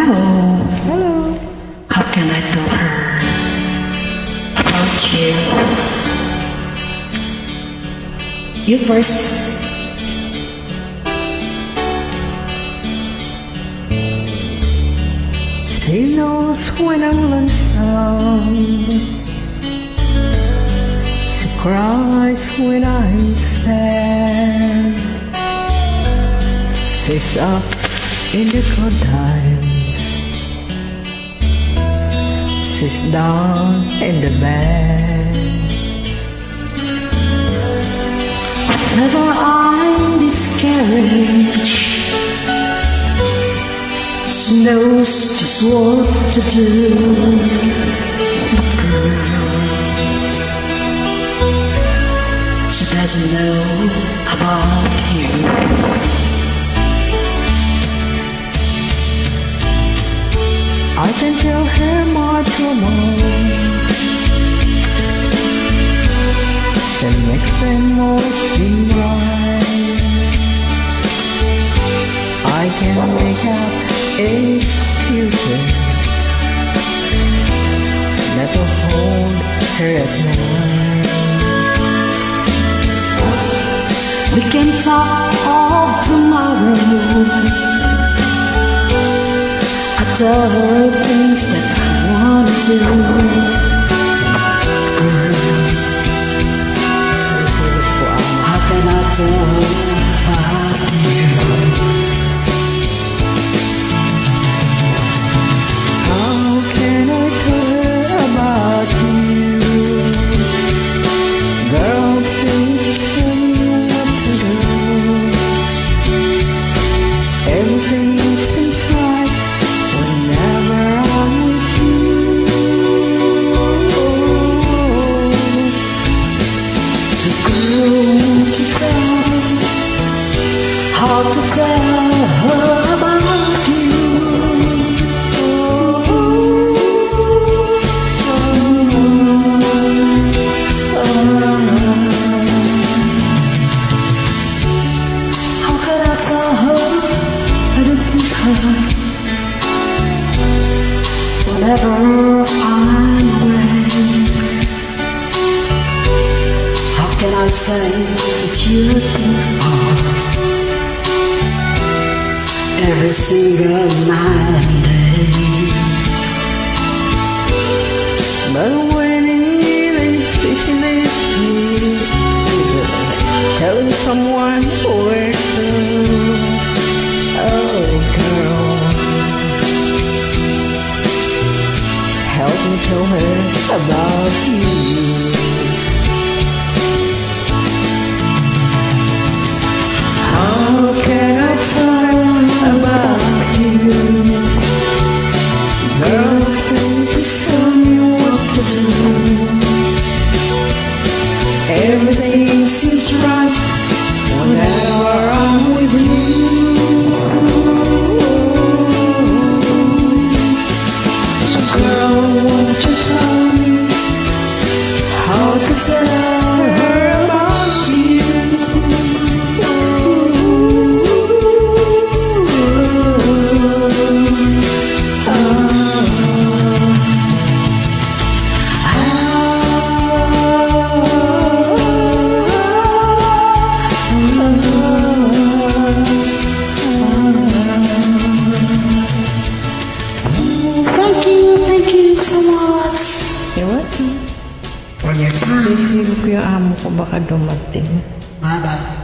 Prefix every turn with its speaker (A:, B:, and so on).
A: Hello.
B: Hello.
A: How can I tell her about you? You first.
B: She knows when I'm lonesome. She cries when I'm sad. She's up in the good times. She's down in the bad.
A: Whenever I'm discouraged, she knows just what to do. Girl, she doesn't know about you.
B: I can tell her my trouble and make them all seem right. I can make up excuses that will hold her at night.
A: We can talk all tomorrow. I tell her things that I want to do. Girl, how can I tell her about you?
B: How can I tell her about you? Girl, please tell me what to do. Everything seems right whenever I'm with you.
A: So girl, won't you tell me how to tell her about you? How can I tell her that it's her whenever I'm away? How can I say that you think of every single night and day?
B: But when it is telling someone where to, oh girl, help me tell her about you. How can I tell about you? Girl,
A: Just tell me what to do. Everything seems right whenever I'm with you. So girl, won't you tell me how to tell her about you? Thank you so much
B: you're welcome.
A: for your time.
B: Sisilo ko yung amo ko baka dumating.
A: Bye-bye.